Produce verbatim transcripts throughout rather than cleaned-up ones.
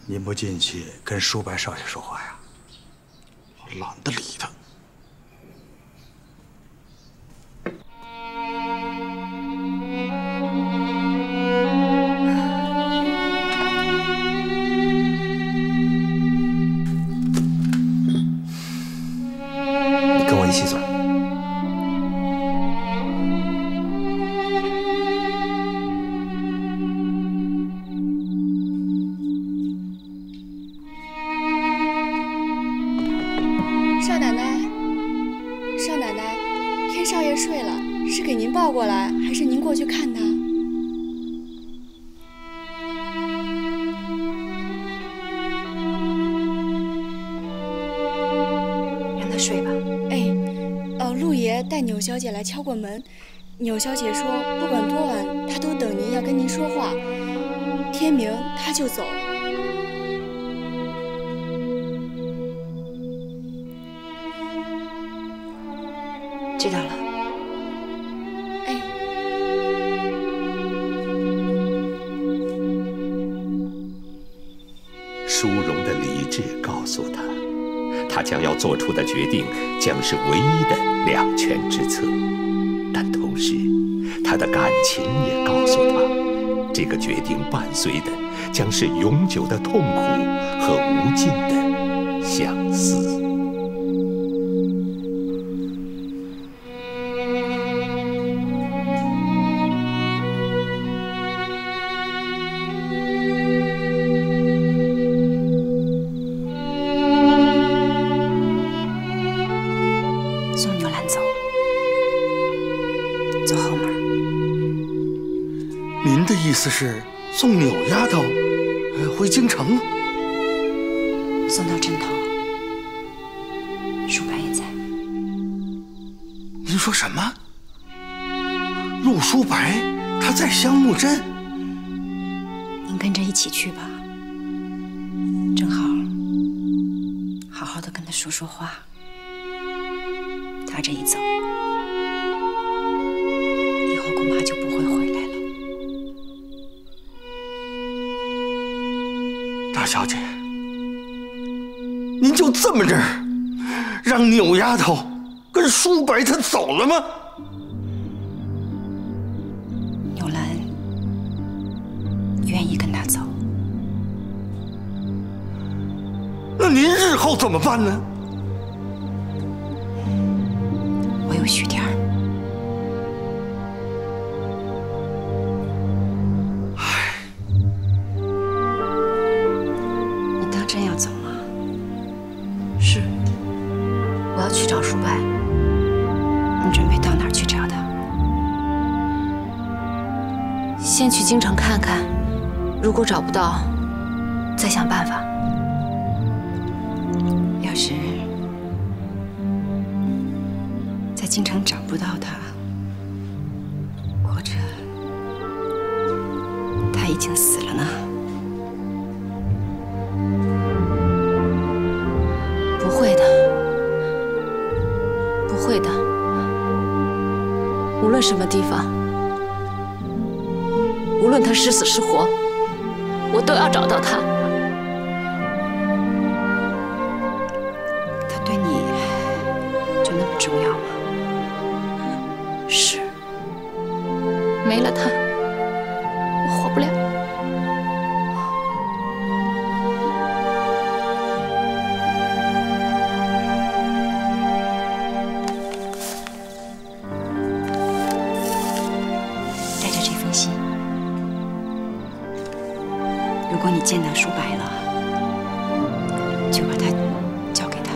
您不进去跟舒白少爷说话呀？我懒得理他。 一起走。 少奶奶，少奶奶，天少爷睡了，是给您抱过来，还是您过去看他？ 让他睡吧。 陆爷带钮小姐来敲过门，钮小姐说不管多晚，她都等您要跟您说话，天明她就走。 知道了。 哎。 淑荣的理智告诉他。 他将要做出的决定将是唯一的两全之策，但同时，他的感情也告诉他，这个决定伴随的将是永久的痛苦和无尽的相思。 意思是送钮丫头回京城， 送到镇头，舒白也在。 您说什么？陆舒白她在香木镇？ 您跟着一起去吧，正好好好的跟她说说话。她这一走，以后恐怕就不会回来了。 大小姐，您就这么着让钮丫头跟舒白她走了吗？ 钮兰愿意跟他走， 那您日后怎么办呢？ 我有许天儿。 去找舒白，你准备到哪儿去找他？ 先去京城看看，如果找不到，再想办法。 要是在京城找不到他，或者他已经死了呢？ 不会的。 不会的，无论什么地方，无论他是死是活，我都要找到他。 他对你就那么重要吗？ 是，没了他，我活不了。 如果你见到舒白了，就把它交给他。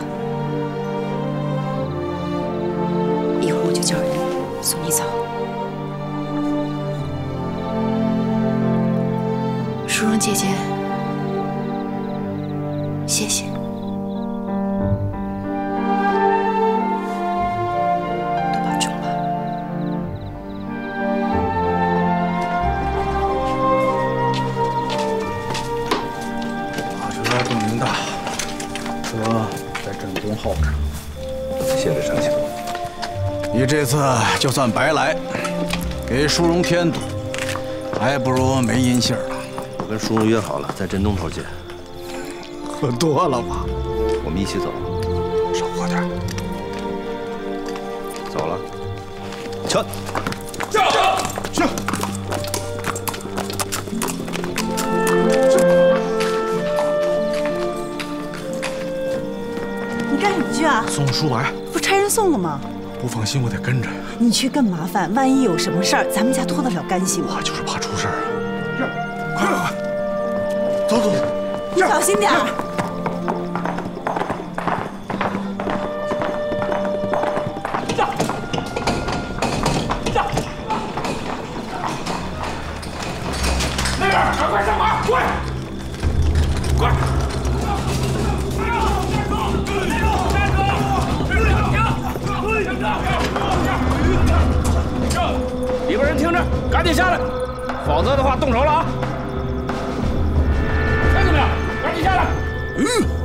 一会儿我就叫人送你走。 淑荣姐姐，谢谢。 多保重吧。 更名大，车在镇东候着。 谢了丞相， 你这次就算白来，给淑荣添堵，还不如没音信了。 我跟淑荣约好了，在镇东头见。 喝多了吧？ 我们一起走， 少喝点。 走了。撤！ 去！ 你干什么去啊？ 送书来。 不差人送了吗？ 不放心，我得跟着。 你去更麻烦，万一有什么事儿，咱们家脱得了干系吗？ 我就是怕出事儿啊！快快快，走走走！ 你小心点儿。 那边，赶快上马，快！快！里边人听着，赶紧下来，否则的话动手了啊！听见没有？赶紧下来！ 嗯。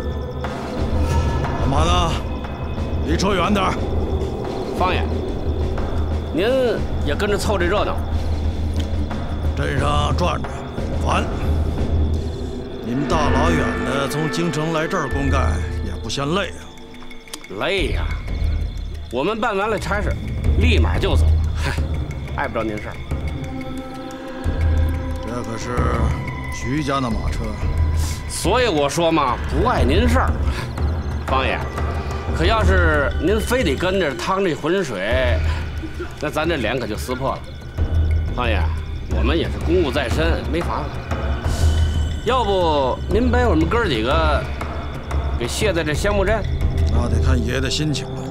干嘛呢？离车远点儿。 方爷，您也跟着凑这热闹。 镇上转转，烦。你们大老远的从京城来这儿公干，也不嫌累啊？ 累呀！我们办完了差事，立马就走。嗨，碍不着您事儿。 这可是徐家的马车， 所以我说嘛，不碍您事儿。方爷，可要是您非得跟着趟这浑水，那咱这脸可就撕破了。方爷，我们也是公务在身，没法子。要不您把我们哥几个给卸在这香木镇？ 那得看爷的心情了。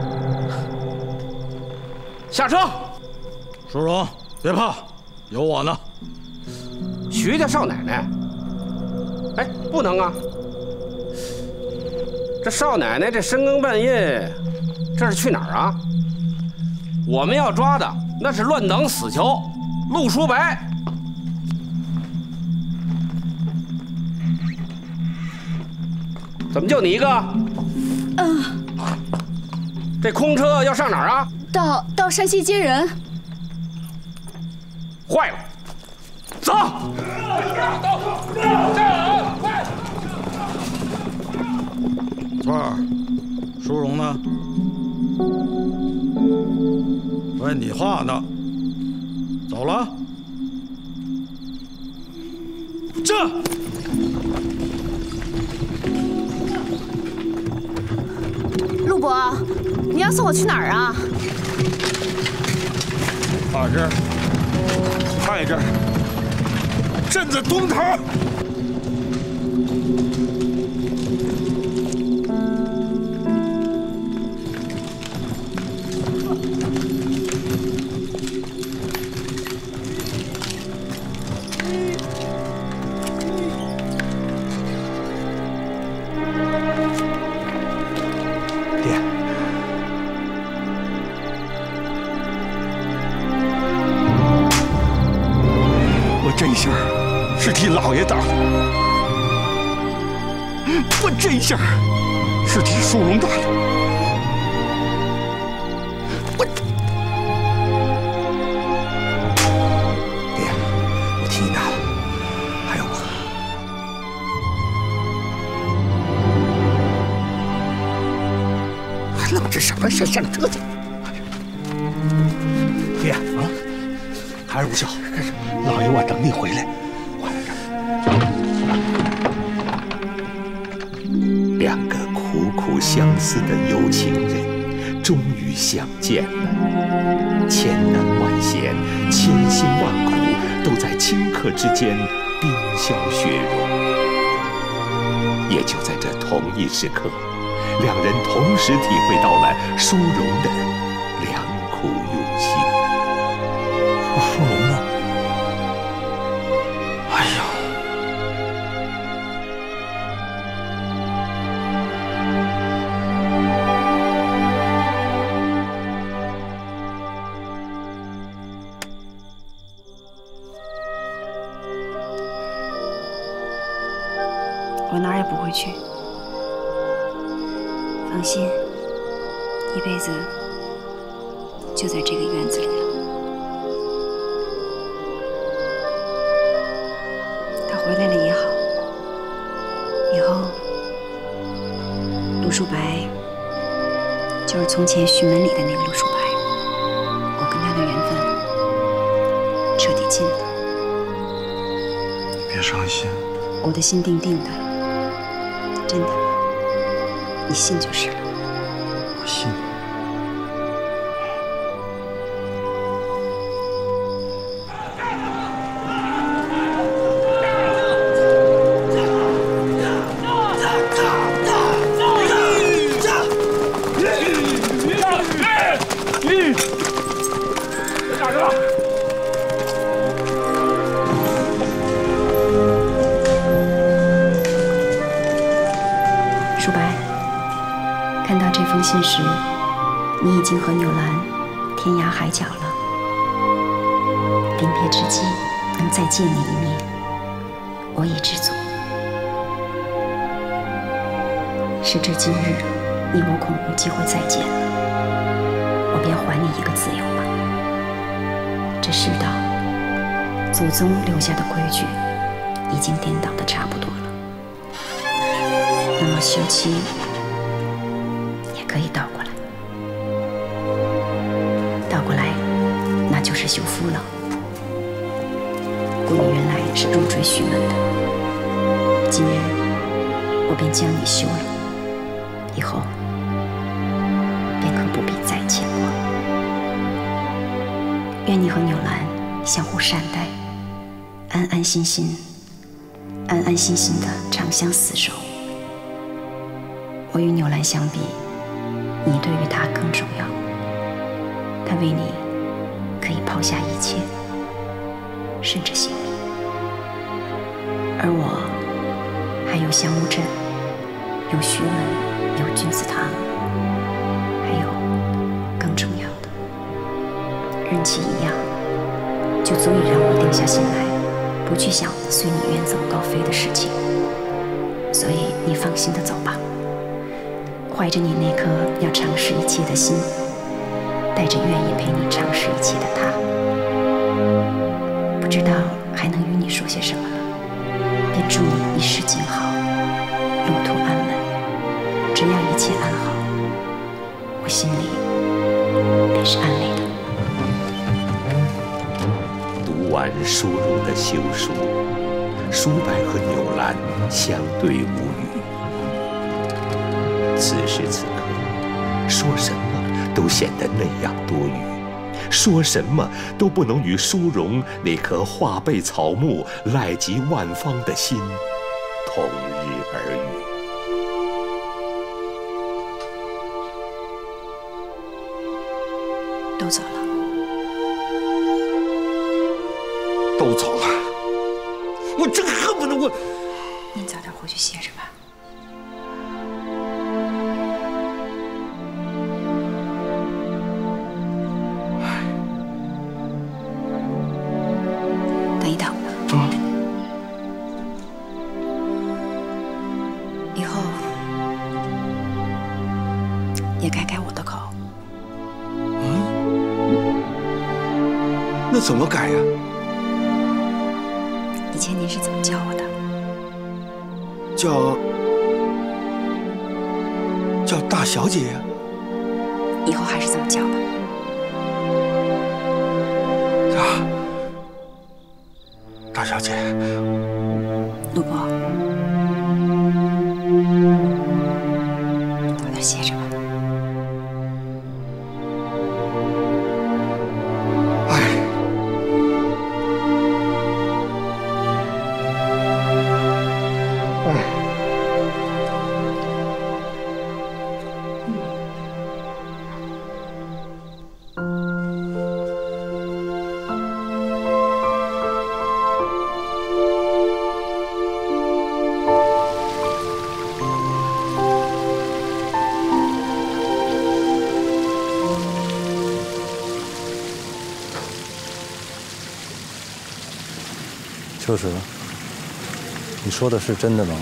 下车。 淑荣，别怕，有我呢。 徐家少奶奶，哎，不能啊！这少奶奶这深更半夜，这是去哪儿啊？我们要抓的那是乱党死囚陆书白。怎么就你一个？ 嗯。 这空车要上哪儿啊？ 到到山西接人。 坏了，走！ 翠儿，淑荣呢？问你话呢。走了。这。 陆伯，你要送我去哪儿啊？ 把这儿，快点儿，镇子东头。这一下是替老爷打的，我这一下是替淑荣打的，我爹，我替你打了，还有我，还愣着什么？上上车去！爹啊，还是不孝。老爷，我等你回来，快点！ 两个苦苦相思的有情人，终于相见了。千难万险，千辛万苦，都在顷刻之间冰消雪融。也就在这同一时刻，两人同时体会到了淑荣的良苦用心。 淑荣呢？哎呀！ 我哪儿也不会去，放心，一辈子就在这个院子里了。他回来了也好，以后陆书白就是从前徐门里的那个陆书白，我跟他的缘分彻底尽了。 别伤心， 我的心定定的，真的，你信就是了。 我信。 书白，看到这封信时，你已经和纽兰天涯海角了。临别之际，能再见你一面，我已知足。时至今日，你我恐无机会再见了，我便还你一个自由吧。这世道，祖宗留下的规矩，已经颠倒的差不多了。 那么休妻也可以倒过来，倒过来那就是休夫了。故你原来是入赘徐门的，今日我便将你休了，以后便可不必再牵挂。愿你和纽兰相互善待，安安心心、安安心心的长相厮守。 我与纽兰相比，你对于她更重要。她为你可以抛下一切，甚至性命。而我还有香木镇，有徐门，有君子堂，还有更重要的，任其一样，就足以让我定下心来，不去想随你远走高飞的事情。所以你放心的走吧。 怀着你那颗要尝试一切的心，带着愿意陪你尝试一切的他，不知道还能与你说些什么了，便祝你一世静好，路途安稳。只要一切安好，我心里便是安慰的。读完书荣的休书，书白和纽兰相对无语。 此时此刻，说什么都显得那样多余，说什么都不能与淑荣那颗化被草木、赖及万方的心同日而语。 都走了， 都走了，我真恨不得我…… 您早点回去歇着吧。 以后也改改我的口。 嗯？那怎么改呀？ 以前您是怎么叫我的？ 叫叫大小姐呀。 以后还是这么叫吧。 啊，大小姐。 陆伯。 歇着吧。 哎，哎， 秋实，你说的是真的吗？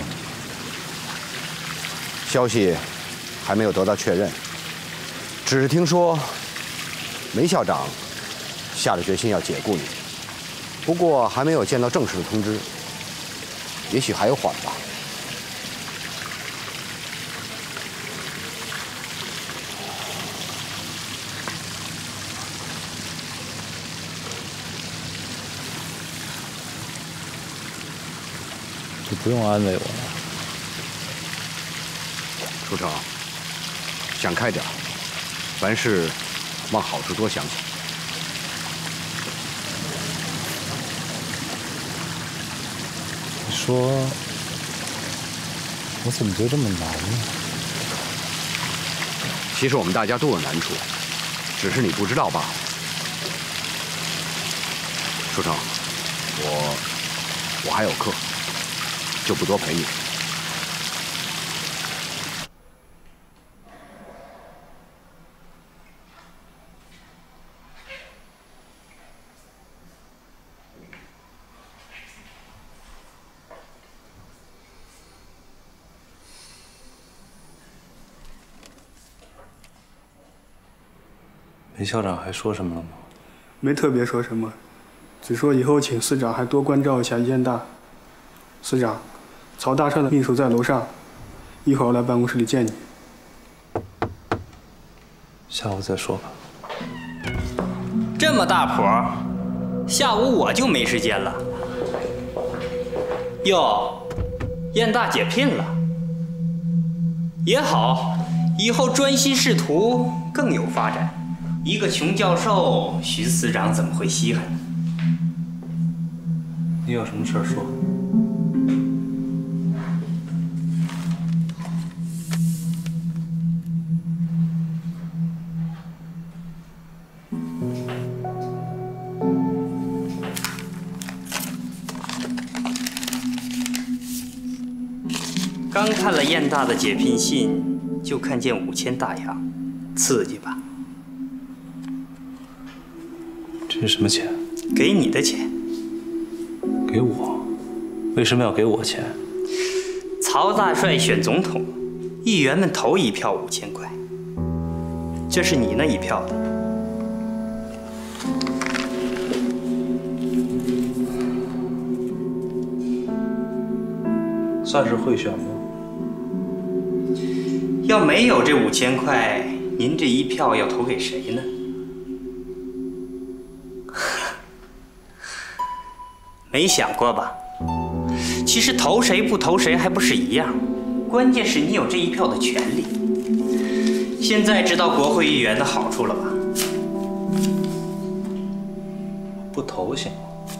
消息还没有得到确认，只是听说梅校长下了决心要解雇你，不过还没有见到正式的通知，也许还有缓吧。 就不用安慰我了。 书成，想开点，凡事往好处多想想。 你说，我怎么就这么难呢？ 其实我们大家都有难处，只是你不知道罢了。书成，我我还有课，就不多陪你。 梅校长还说什么了吗？ 没特别说什么，只说以后请司长还多关照一下燕大。司长，曹大帅的秘书在楼上，一会儿我来办公室里见你。 下午再说吧。 这么大谱，下午我就没时间了。哟，燕大解聘了，也好，以后专心仕途更有发展。一个穷教授，徐司长怎么会稀罕呢？ 你有什么事儿说。 刚看了燕大的解聘信，就看见五千大洋，刺激吧？ 这是什么钱？ 给你的钱。 给我？为什么要给我钱？ 曹大帅选总统，议员们投一票五千块，这是你那一票的。 算是贿选吗？ 要没有这五千块，您这一票要投给谁呢？没想过吧？其实投谁不投谁还不是一样，关键是你有这一票的权利。现在知道国会议员的好处了吧？ 不投行吗？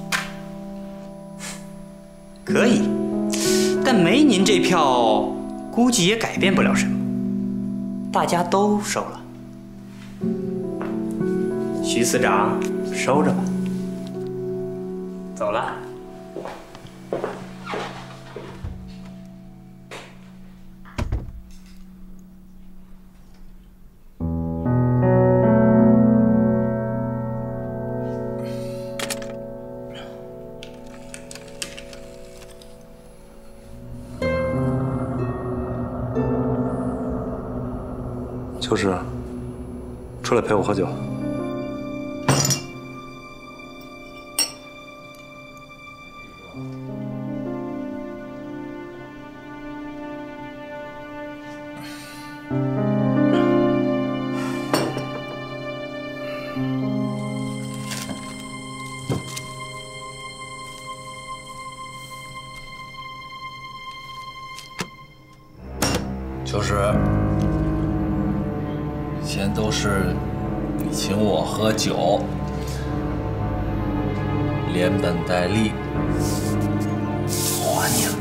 可以，但没您这票，估计也改变不了什么。大家都收了。徐司长，收着吧。走了。 秋实，出来陪我喝酒。 秋实。钱都是你请我喝酒，连本带利还你了。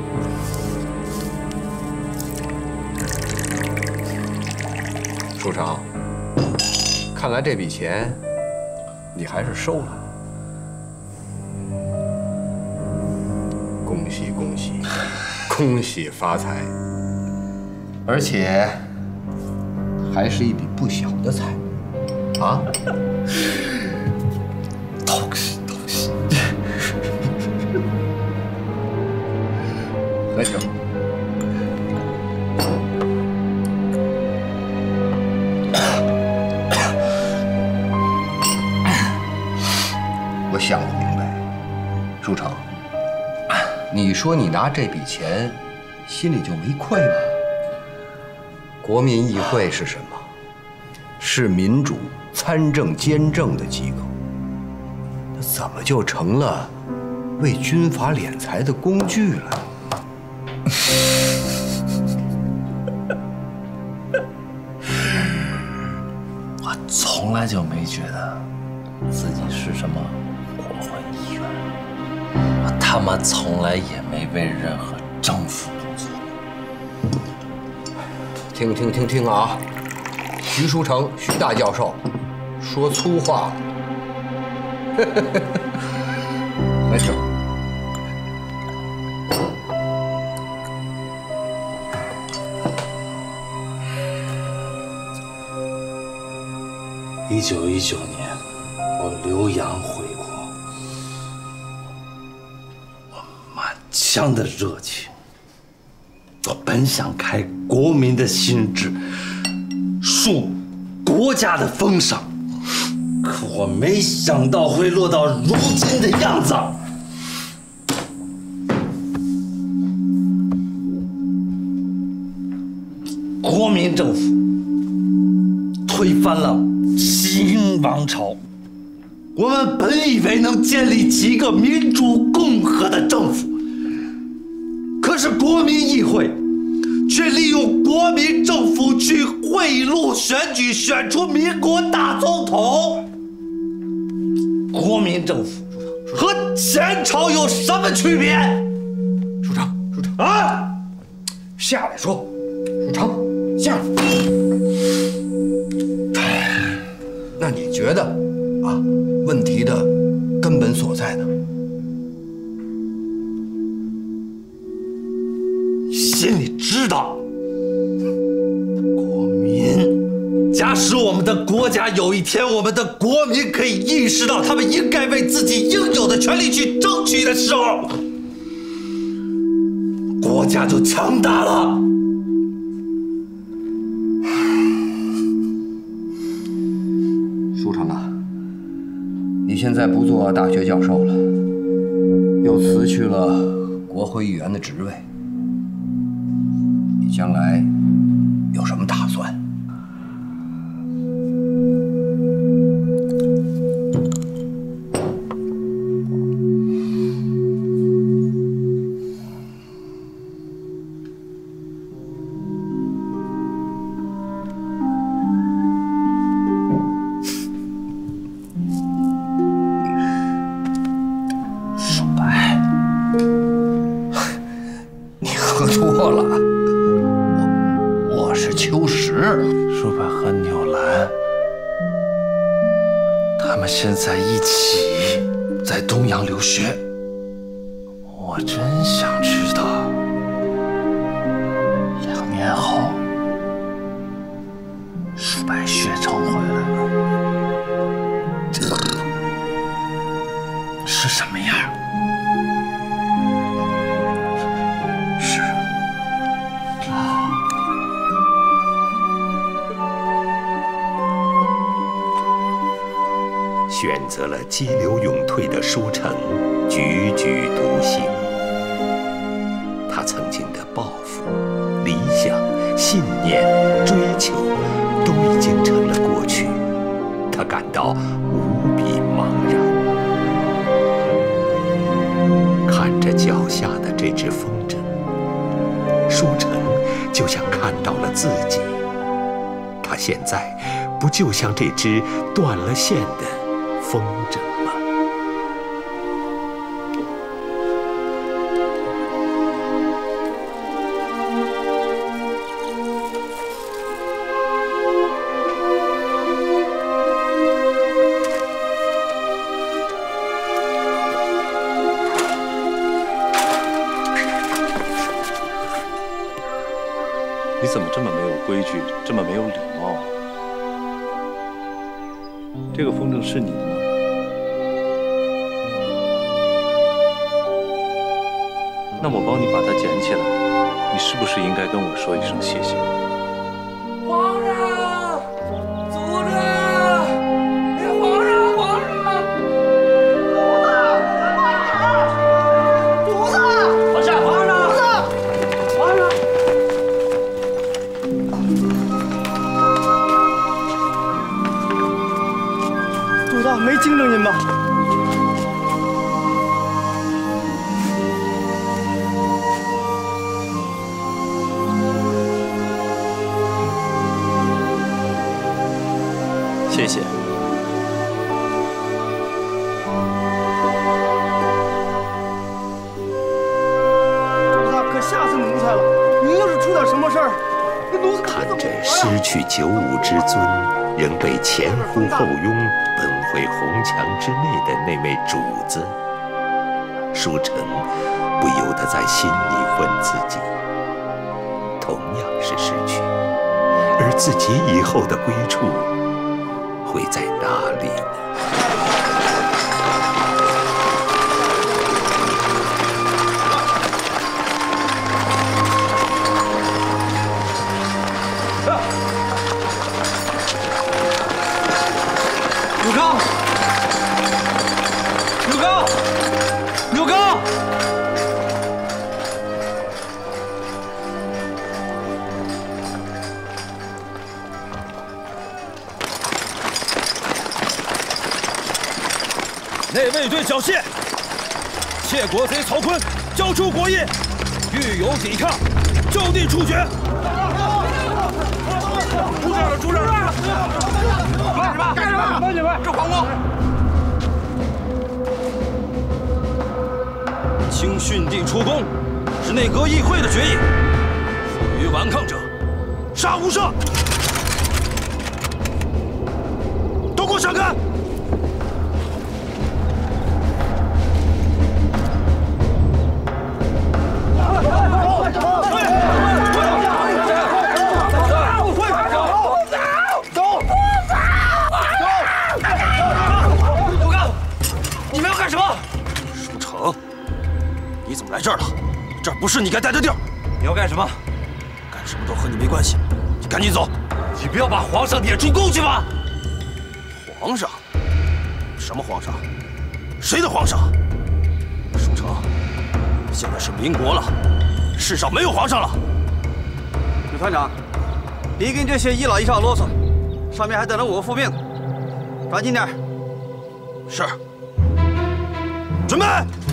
书成，看来这笔钱你还是收了。恭喜恭喜，恭喜发财！而且。还是一笔不小的财，啊！ 东西东西， 喝酒。我想不明白，书成，你说你拿这笔钱，心里就没愧吗？国民议会是什么？是民主、参政、监政的机构。那怎么就成了为军阀敛财的工具了？ 我从来就没觉得自己是什么国会议员，我他妈从来也没为任何政府工作。 听听听听啊，徐书成，徐大教授，说粗话了。来听。 一九一九年，我留洋回国，我满腔的热情，我本想开国民的心智，树国家的风尚，可我没想到会落到如今的样子。国民政府推翻了 清王朝，我们本以为能建立起一个民主共和的政府，可是国民议会却利用国民政府去贿赂选举，选出民国大总统。国民政府和前朝有什么区别？ 署长，署长啊， 下来说，署长下来。 那你觉得，啊，问题的根本所在呢？ 心里知道，国民，假使我们的国家有一天，我们的国民可以意识到他们应该为自己应有的权利去争取的时候，国家就强大了。 书成啊，你现在不做大学教授了，又辞去了国会议员的职位，你将来有什么打算？错了，我我是秋实， 舒白和纽兰，他们现在一起在东洋留学，我真想知道，两年后舒白学成回来了，是什么样？ 选择了激流勇退的舒成，踽踽独行。他曾经的抱负、理想、信念、追求，都已经成了过去。他感到无比茫然，看着脚下的这只风筝，舒成就像看到了自己。他现在不就像这只断了线的 风筝吗？ 你怎么这么没有规矩，这么没有礼貌啊？这个风筝是你的吗？ 那我帮你把它捡起来，你是不是应该跟我说一声谢谢？ 皇上，族人，皇上，皇上，犊子，皇上，皇上，犊子，皇上。 主子没惊着您吧？ 皇态了。您要是出点什么事儿，那奴才看着失去九五之尊，仍被前呼后拥奔回红墙之内的那位主子，舒成不由得在心里问自己：同样是失去，而自己以后的归处会在哪里呢？ 刘刚，刘刚，刘刚！ 内卫队缴械，窃国贼曹锟交出国印，遇有抵抗，就地处决。出事了！出事了！干什么？干什么？慢点吧！这皇宫。清训帝出宫，是内阁议会的决议。负于顽抗者，杀无赦。都给我闪开！来这儿了，这儿不是你该待的地儿。你要干什么？干什么都和你没关系，你赶紧走。你不要把皇上撵出宫去吗？皇上？什么皇上？谁的皇上？舒城，现在是民国了，世上没有皇上了。 刘团长，别跟这些一老一少啰嗦，上面还等着我复命，抓紧点。 是。准备。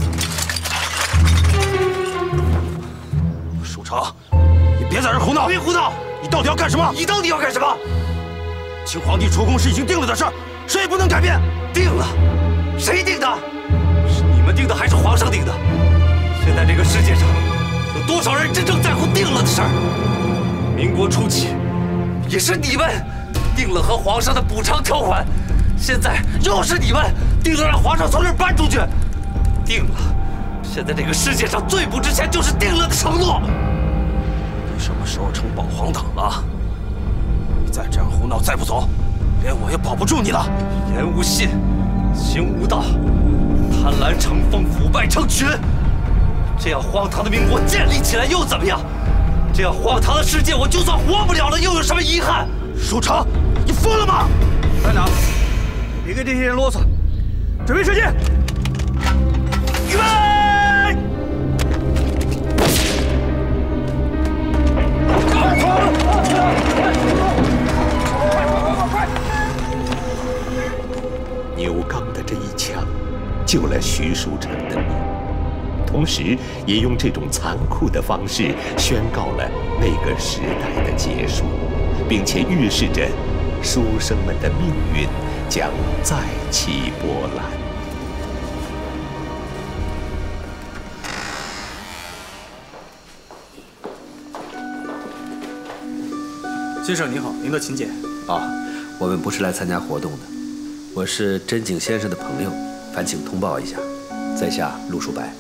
舒城，你别在这胡闹！ 别胡闹！ 你到底要干什么？ 你到底要干什么？ 清皇帝出宫是已经定了的事儿，谁也不能改变。 定了？谁定的？是你们定的还是皇上定的？现在这个世界上有多少人真正在乎定了的事儿？民国初期，也是你们定了和皇上的补偿条款，现在又是你们定了让皇上从这儿搬出去。定了，现在这个世界上最不值钱就是定了的承诺。 你什么时候成保皇党了？你再这样胡闹，再不走，连我也保不住你了。 言无信，行无道，贪婪成风，腐败成群。这样荒唐的民国建立起来又怎么样？这样荒唐的世界，我就算活不了了，又有什么遗憾？ 舒城，你疯了吗？ 团长，别跟这些人啰嗦，准备射击！预备！ 牛刚的这一枪，救了徐树成的命，同时也用这种残酷的方式宣告了那个时代的结束，并且预示着书生们的命运将再起波澜。 先生您好，您的请柬。 啊，我们不是来参加活动的，我是真景先生的朋友，烦请通报一下，在下陆叔白。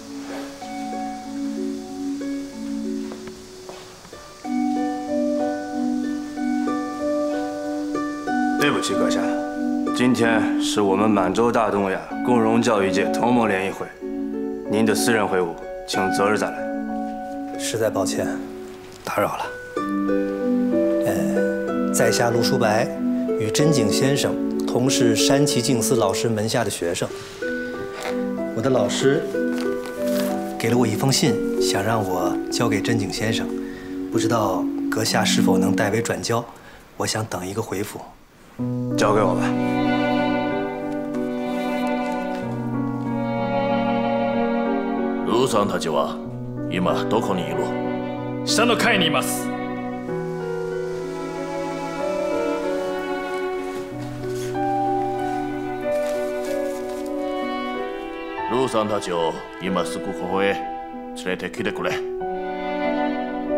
对不起阁下，今天是我们满洲大东亚共荣教育界同盟联谊会，您的私人会晤，请择日再来。 实在抱歉，打扰了。呃，在下陆叔白，与真景先生同是山崎静司老师门下的学生。我的老师给了我一封信，想让我交给真景先生，不知道阁下是否能代为转交？我想等一个回复。 交给我吧。 ルーさんたちは今どこにいる？ 下の階にいます。 ルーさんたちを今すぐここへ連れてきてくれ。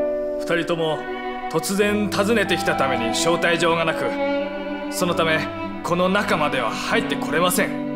二人とも突然訪ねてきたために招待状がなく、そのためこの中までは入ってこれません。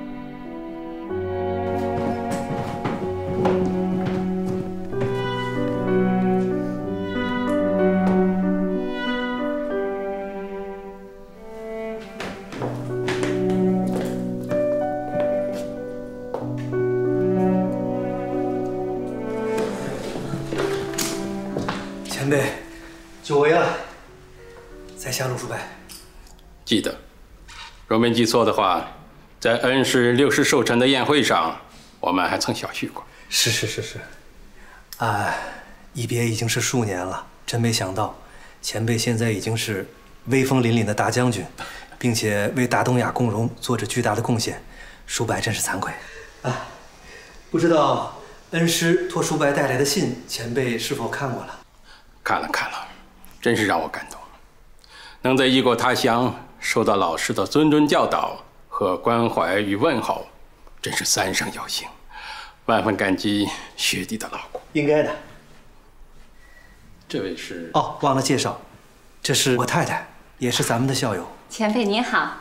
前辈，久违了，在下陆叔伯。 记得，若没记错的话，在恩师六世寿辰的宴会上，我们还曾小叙过。 是是是是，啊，一别已经是数年了，真没想到，前辈现在已经是威风凛凛的大将军，并且为大东亚共荣做着巨大的贡献，叔伯真是惭愧。啊，不知道恩师托叔伯带来的信，前辈是否看过了？ 看了看了，真是让我感动。能在异国他乡受到老师的谆谆教导和关怀与问候，真是三生有幸，万分感激学弟的劳苦。 应该的。 这位是…… 哦，忘了介绍，这是我太太，也是咱们的校友。 前辈您好。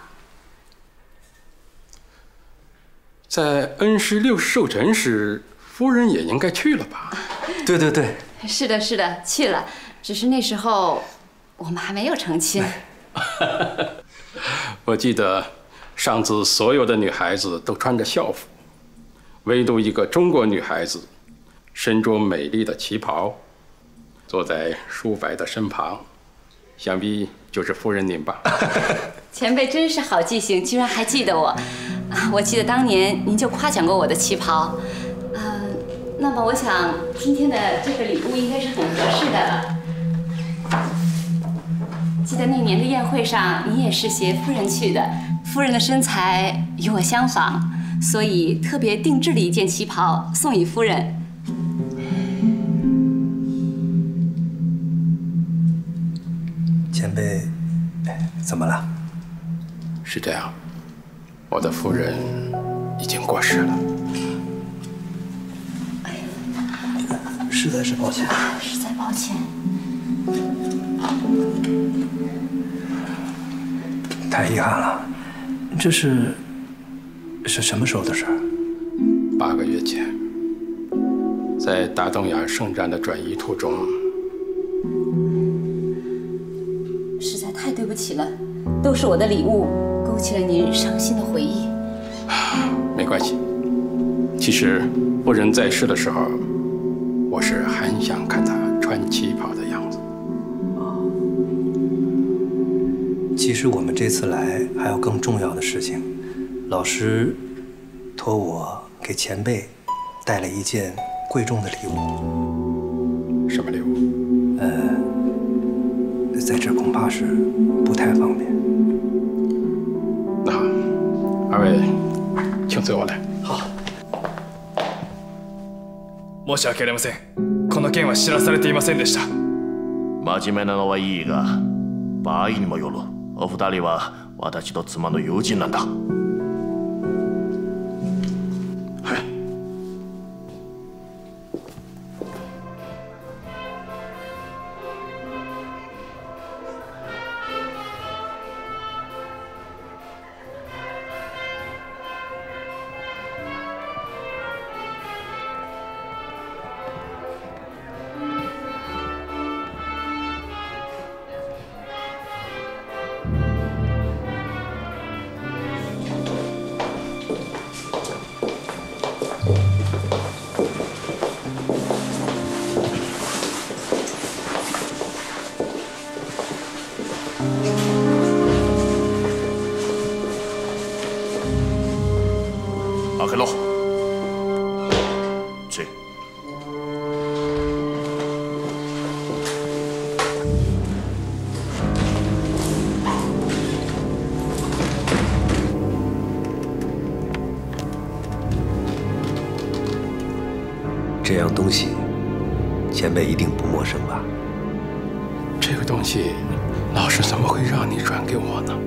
在恩师六世寿辰时，夫人也应该去了吧？ 对对对。 是的，是的，去了。只是那时候我们还没有成亲。 我记得上次所有的女孩子都穿着校服，唯独一个中国女孩子身着美丽的旗袍，坐在叔伯的身旁，想必就是夫人您吧？ 前辈真是好记性，居然还记得我。我记得当年您就夸奖过我的旗袍。呃，那么我想今天的这个礼物应该是很合适的了。记得那年的宴会上，你也是携夫人去的，夫人的身材与我相仿，所以特别定制了一件旗袍送与夫人。 前辈，怎么了？ 是这样，我的夫人已经过世了。 哎呀，实在是抱歉， 实在抱歉。 太遗憾了，这是是什么时候的事儿？ 八个月前，在大东亚圣战的转移途中。 实在太对不起了，都是我的礼物勾起了您伤心的回忆。 没关系，其实夫人在世的时候，我是很想看她穿旗袍的样子。 其实我们这次来还有更重要的事情，老师托我给前辈带了一件贵重的礼物。 什么礼物？ 呃，在这恐怕是不太方便。 那好，二位请随我来。 好。 申し訳ありません。この件は知らされていませんでした。 真面目なのはいいが、場合にもよる。お二人は私と妻の友人なんだ。 はい。 開けろ。去。 这样东西，前辈一定不陌生吧？ 这个东西，老师怎么会让你转给我呢？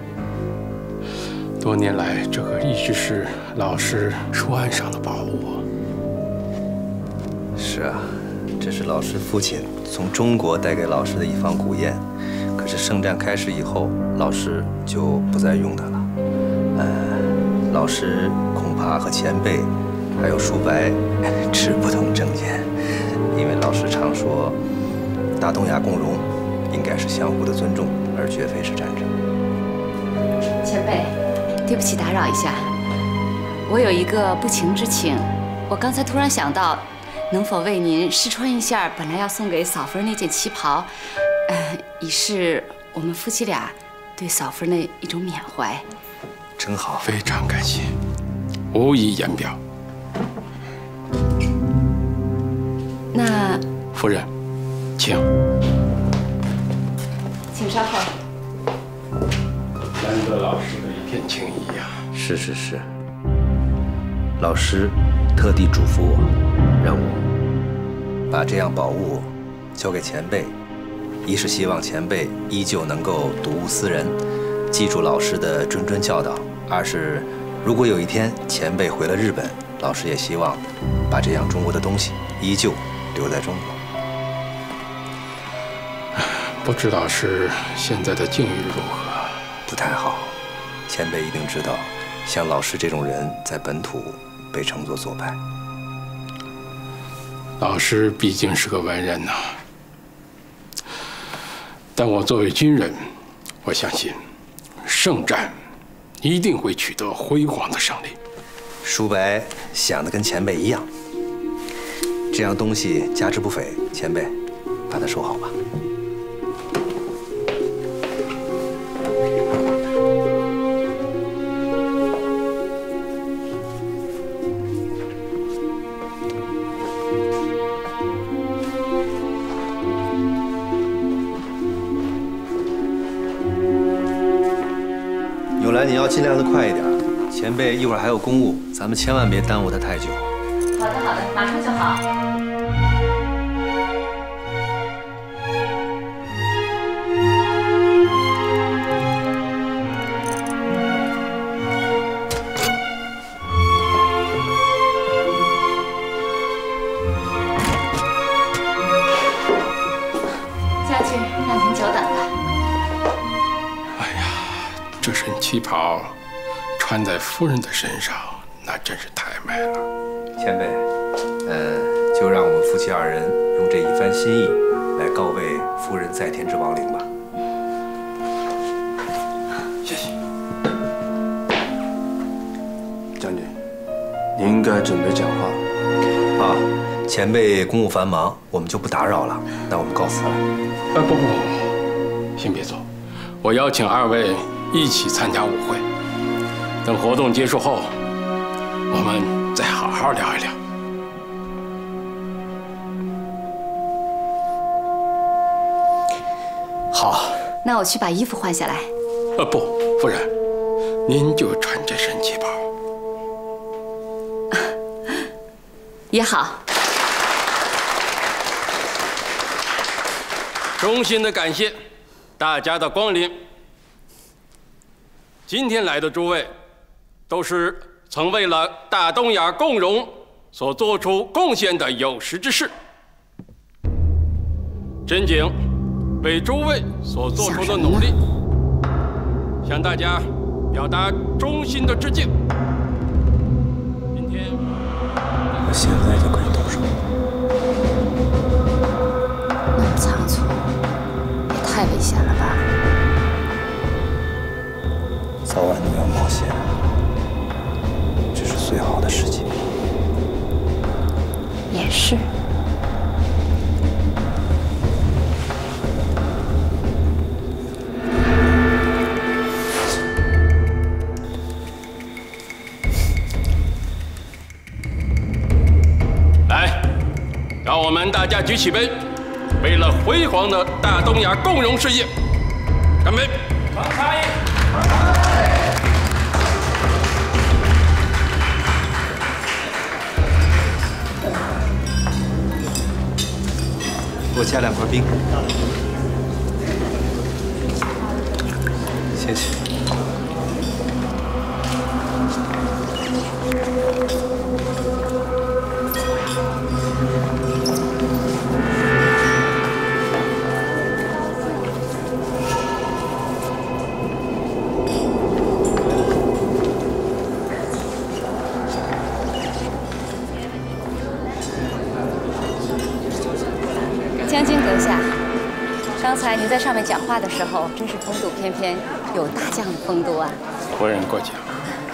多年来，这可一直是老师书案上的宝物。 是啊， 这是老师父亲从中国带给老师的一方古砚，可是圣战开始以后，老师就不再用它了。呃，老师恐怕和前辈还有舒白持不同政见，因为老师常说，大东亚共荣应该是相互的尊重，而绝非是战争。 前辈，对不起打扰一下，我有一个不情之请，我刚才突然想到，能否为您试穿一下本来要送给嫂夫人那件旗袍，呃，以示我们夫妻俩对嫂夫人的一种缅怀。 真好， 非常感谢，无以言表。 那夫人，请， 请稍后。 难得老师的一片情谊呀！ 是是是，老师特地嘱咐我，让我把这样宝物交给前辈，一是希望前辈依旧能够睹物思人，记住老师的谆谆教导；二是如果有一天前辈回了日本，老师也希望把这样中国的东西依旧留在中国。 不知道是现在的境遇如何？ 不太好，前辈一定知道，像老师这种人在本土被称作左派。 老师毕竟是个文人呐，但我作为军人，我相信圣战一定会取得辉煌的胜利。 舒白想的跟前辈一样，这样东西价值不菲，前辈把它收好吧。纽兰，你要尽量的快一点，前辈一会儿还有公务，咱们千万别耽误他太久。 好的，好的，马上就好。家具让您久等了。 这身旗袍穿在夫人的身上，那真是太美了。 前辈，呃，就让我们夫妻二人用这一番心意来告慰夫人在天之亡灵吧。 谢谢。将军，您应该准备讲话了。 啊，前辈公务繁忙，我们就不打扰了。那我们告辞了。 呃，不不不，先别走，我邀请二位一起参加舞会，等活动结束后，我们再好好聊一聊。 好， 那我去把衣服换下来。 呃，不，夫人，您就穿这身旗袍。 也好。 衷心的感谢大家的光临。今天来的诸位，都是曾为了大东亚共荣所做出贡献的有识之士。真景为诸位所做出的努力，向大家表达衷心的致敬。今天， 我现在就可以动手。 那么仓促，也太危险了吧？ 早晚都要冒险，这是最好的时机。 也是。 来，让我们大家举起杯，为了辉煌的大东亚共荣事业，干杯！ 乾杯！ 给我加两块冰。谢谢。 将军阁下，刚才您在上面讲话的时候，真是风度翩翩，有大将的风度啊！ 夫人过奖。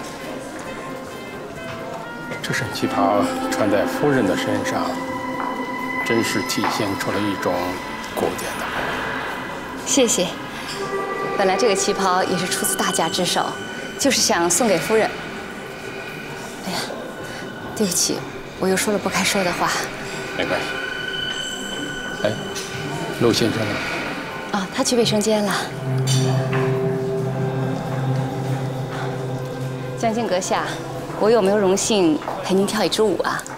这身旗袍穿在夫人的身上，真是体现出了一种古典的美。 谢谢。本来这个旗袍也是出自大家之手，就是想送给夫人。哎呀，对不起，我又说了不该说的话。 没关系。哎，陆先生呢？ 哦，他去卫生间了。将军阁下，我有没有荣幸陪您跳一支舞啊？